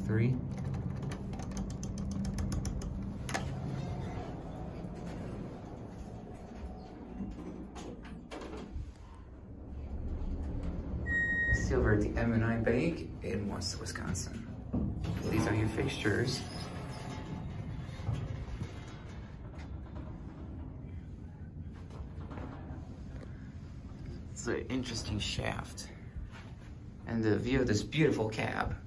3. Over at the M&I Bank in Wausau, Wisconsin. These are your fixtures. It's an interesting shaft. And the view of this beautiful cab.